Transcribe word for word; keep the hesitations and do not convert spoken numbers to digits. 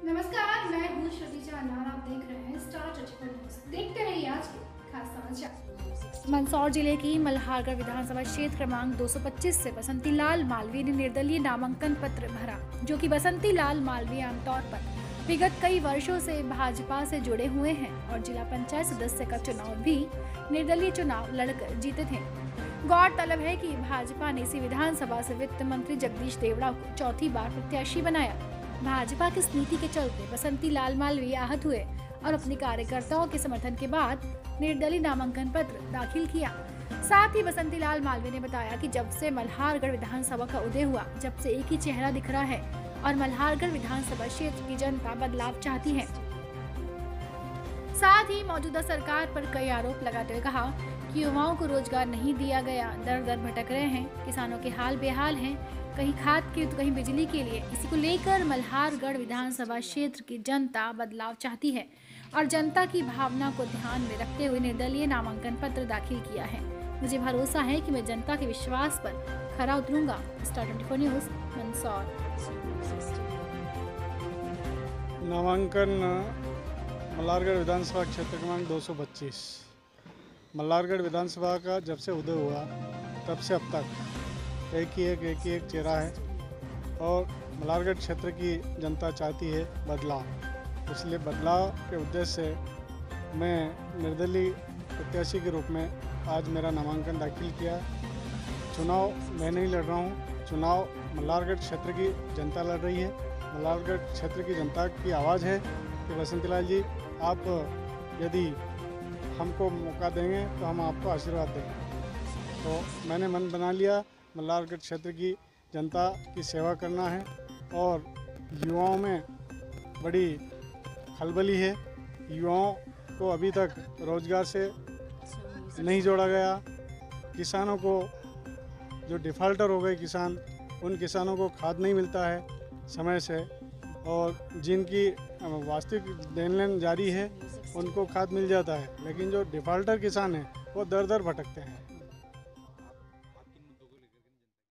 नमस्कार, मैं हूँ श्रुति चांद और आप देख रहे हैं स्टार चर्चा न्यूज। देखते रहिए आज के खास समाचार। मंदसौर जिले की मल्हारगढ़ विधानसभा क्षेत्र क्रमांक दो सौ पच्चीस से बसंती लाल मालवीय ने निर्दलीय नामांकन पत्र भरा, जो कि बसंती लाल मालवीय आमतौर पर विगत कई वर्षों से भाजपा से जुड़े हुए हैं और जिला पंचायत सदस्य का चुनाव भी निर्दलीय चुनाव लड़कर जीते थे। गौरतलब है कि भाजपा ने इसी विधानसभा से वित्त मंत्री जगदीश देवड़ा को चौथी बार प्रत्याशी बनाया। भाजपा की इस नीति के चलते बसंती लाल मालवीय आहत हुए और अपने कार्यकर्ताओं के समर्थन के बाद निर्दलीय नामांकन पत्र दाखिल किया। साथ ही बसंती लाल मालवीय ने बताया कि जब से मल्हारगढ़ विधानसभा का उदय हुआ, जब से एक ही चेहरा दिख रहा है और मल्हारगढ़ विधानसभा क्षेत्र की जनता बदलाव चाहती है। साथ ही मौजूदा सरकार पर कई आरोप लगाते हुए कहा कि युवाओं को रोजगार नहीं दिया गया, दर दर भटक रहे हैं, किसानों के हाल बेहाल हैं, कहीं खाद की तो कहीं बिजली के लिए। इसी को लेकर मल्हारगढ़ विधानसभा क्षेत्र की जनता बदलाव चाहती है और जनता की भावना को ध्यान में रखते हुए निर्दलीय नामांकन पत्र दाखिल किया है। मुझे भरोसा है कि मैं जनता के विश्वास पर खरा उतरूंगा। Star twenty four News Mandsaur. नामांकन मल्हारगढ़ विधानसभा क्षेत्र क्रमांक दो सौ पच्चीस। मल्हारगढ़ विधानसभा का जब से उदय हुआ तब से अब तक एक ही एक एक ही एक चेहरा है और मल्हारगढ़ क्षेत्र की जनता चाहती है बदलाव। इसलिए बदलाव के उद्देश्य से मैं निर्दलीय प्रत्याशी के रूप में आज मेरा नामांकन दाखिल किया। चुनाव मैं नहीं लड़ रहा हूँ, चुनाव मल्हारगढ़ क्षेत्र की जनता लड़ रही है। मल्हारगढ़ क्षेत्र की जनता की आवाज़ है कि बसंती लाल जी, आप यदि हमको मौका देंगे तो हम आपको आशीर्वाद देंगे। तो मैंने मन बना लिया मल्हारगढ़ क्षेत्र की जनता की सेवा करना है और युवाओं में बड़ी खलबली है। युवाओं को अभी तक रोजगार से नहीं जोड़ा गया। किसानों को जो डिफ़ाल्टर हो गए किसान, उन किसानों को खाद नहीं मिलता है समय से और जिनकी वास्तविक देन लेन जारी है उनको खाद मिल जाता है, लेकिन जो डिफ़ाल्टर किसान हैं वो दर दर भटकते हैं।